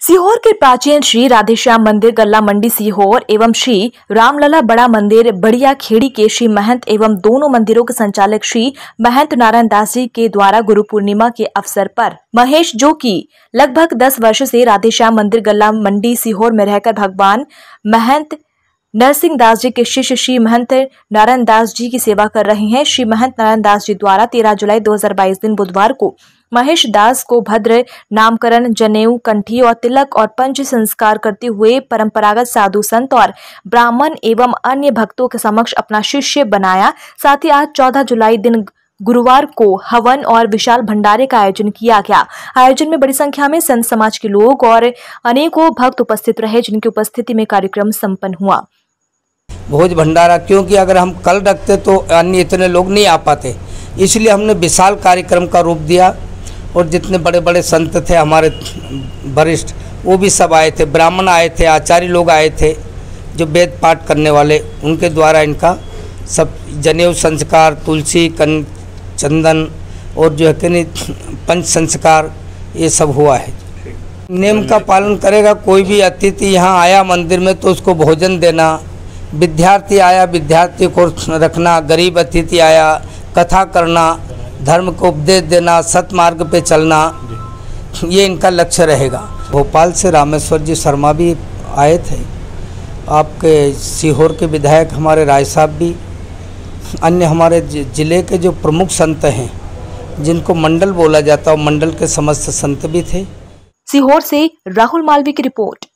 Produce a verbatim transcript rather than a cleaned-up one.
सीहोर के प्राचीन श्री राधेश्याम मंदिर गल्ला मंडी सीहोर एवं श्री रामलला बड़ा मंदिर बढ़िया खेड़ी के श्री महंत एवं दोनों मंदिरों के संचालक श्री महंत नारायण दास जी के द्वारा गुरु पूर्णिमा के अवसर पर महेश, जो कि लगभग दस वर्ष से राधेश्याम मंदिर गल्ला मंडी सीहोर में रहकर भगवान महंत नरसिंह दास जी के शिष्य श्री महंत नारायण दास जी की सेवा कर रहे हैं। श्री महंत नारायण दास जी द्वारा तेरह जुलाई दो हज़ार बाईस दिन बुधवार को महेश दास को भद्र नामकरण, जनेऊ, कंठी और तिलक और पंच संस्कार करते हुए परंपरागत साधु संत और ब्राह्मण एवं अन्य भक्तों के समक्ष अपना शिष्य बनाया। साथ ही आज चौदह जुलाई दिन गुरुवार को हवन और विशाल भंडारे का आयोजन किया गया। आयोजन में बड़ी संख्या में संत समाज के लोग और अनेकों भक्त उपस्थित रहे, जिनकी उपस्थिति में कार्यक्रम संपन्न हुआ। भोज भंडारा, क्योंकि अगर हम कल रखते तो अन्य इतने लोग नहीं आ पाते, इसलिए हमने विशाल कार्यक्रम का रूप दिया और जितने बड़े बड़े संत थे हमारे वरिष्ठ, वो भी सब आए थे, ब्राह्मण आए थे, आचार्य लोग आए थे, जो वेद पाठ करने वाले, उनके द्वारा इनका सब जनेऊ संस्कार, तुलसी कन चंदन और जो है कि पंच संस्कार ये सब हुआ है। नियम का पालन करेगा। कोई भी अतिथि यहाँ आया मंदिर में तो उसको भोजन देना, विद्यार्थी आया विद्यार्थी को रखना, गरीब अतिथि आया कथा करना, धर्म को उपदेश देना, सतमार्ग पे चलना, ये इनका लक्ष्य रहेगा। भोपाल से रामेश्वर जी शर्मा भी आए थे, आपके सीहोर के विधायक हमारे राय साहब भी, अन्य हमारे जिले के जो प्रमुख संत हैं जिनको मंडल बोला जाता है, मंडल के समस्त संत भी थे। सीहोर से राहुल मालवी की रिपोर्ट।